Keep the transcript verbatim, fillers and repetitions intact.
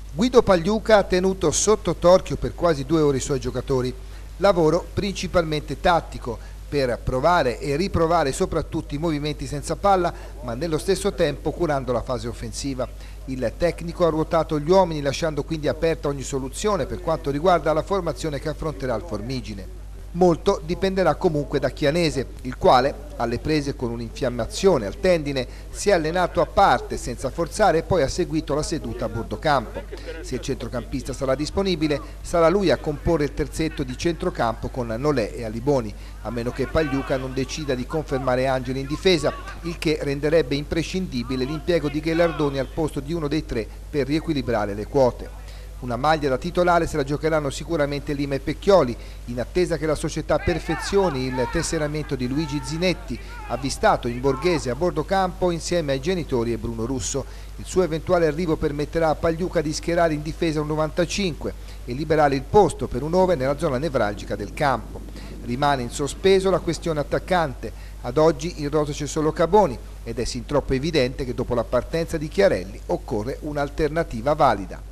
Guido Pagliuca ha tenuto sotto torchio per quasi due ore i suoi giocatori, lavoro principalmente tattico per provare e riprovare soprattutto i movimenti senza palla, ma nello stesso tempo curando la fase offensiva. Il tecnico ha ruotato gli uomini lasciando quindi aperta ogni soluzione per quanto riguarda la formazione che affronterà il Formigine. Molto dipenderà comunque da Chianese, il quale, alle prese con un'infiammazione al tendine, si è allenato a parte senza forzare e poi ha seguito la seduta a bordo campo. Se il centrocampista sarà disponibile, sarà lui a comporre il terzetto di centrocampo con Nolè e Aliboni, a meno che Pagliuca non decida di confermare Angeli in difesa, il che renderebbe imprescindibile l'impiego di Ghelardoni al posto di uno dei tre per riequilibrare le quote. Una maglia da titolare se la giocheranno sicuramente Lima e Pecchioli, in attesa che la società perfezioni il tesseramento di Luigi Zinetti, avvistato in Borghese a bordo campo insieme ai genitori e Bruno Russo. Il suo eventuale arrivo permetterà a Pagliuca di schierare in difesa un novantacinque e liberare il posto per un nove nella zona nevralgica del campo. Rimane in sospeso la questione attaccante. Ad oggi in rosa c'è solo Caboni ed è sin troppo evidente che dopo la partenza di Chiarelli occorre un'alternativa valida.